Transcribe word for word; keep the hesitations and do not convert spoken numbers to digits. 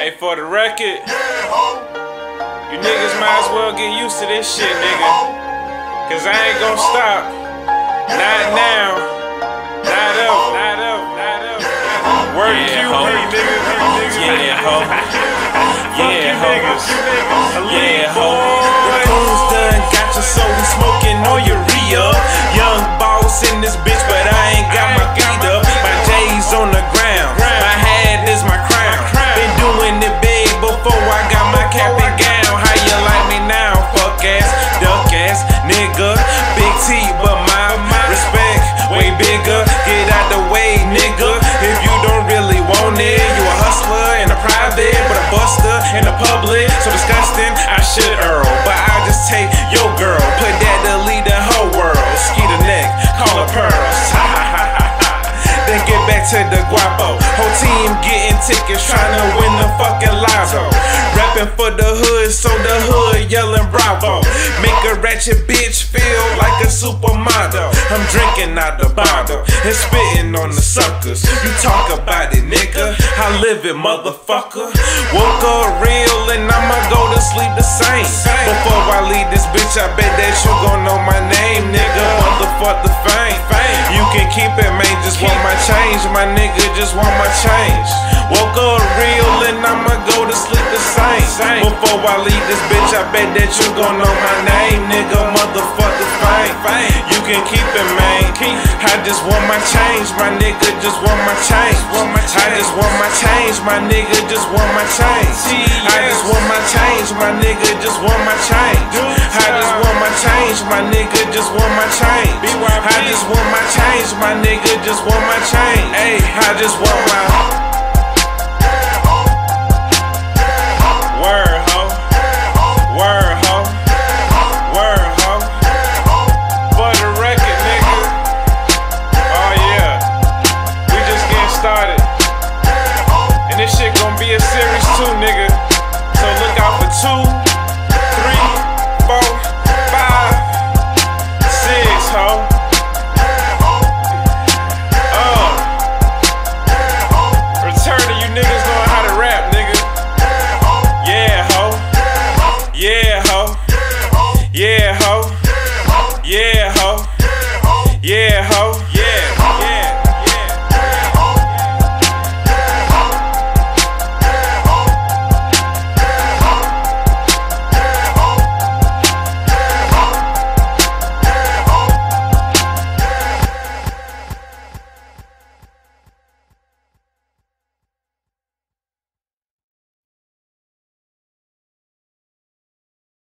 Hey, for the record, you niggas might as well get used to this shit, nigga. Cause I ain't gon' stop. Not now. Not up, not up, not up. Word yeah, Q B, niggas, niggas. Yeah, ho. Yeah, ho. Yeah, ho. The coons done got you, so we smoking on your re-up. Young boss in this bitch, but I ain't got my feet up. My J's on the ground. My hat is my crown. Been doing it big before I got my cap and gown. How you like me now? Fuck ass, duck ass, nigga. Big T, but my respect way bigger. Get out the way, nigga. If you don't really want it, you a hustler in the private, but a buster in the public. So disgusting, I should Earl, but I just take your girl, put that to lead the whole world. Ski the neck, call her pearls. Ha ha ha ha. Then get back to the guapo. Whole team getting tickets, trying to win the fucking lotto. Rapping for the hood, so the hood yelling bravo. Make a ratchet bitch feel like a supermodel. I'm drinking out the bottle and spitting on the suckers. You talk about it, nigga. I live it, motherfucker. Woke up real and I'ma go to sleep the same. Before I leave this bitch, I bet that you gon' know my name, nigga. Motherfuck the fame. You can keep it, man. Just want my change, my nigga. Just want my change. Woke up real and I'ma go to sleep the same. Before I leave this bitch, I bet that you gon' know my name, nigga. Motherfuck the fame. You can keep it, man. I just want my change, my nigga. Just want my change. I just want my change, my nigga. Just want my change. I just want my change, my nigga. Just want my change. I just want my change, my nigga. Just want my change. I just want my change, my nigga. Just want my change. I just want my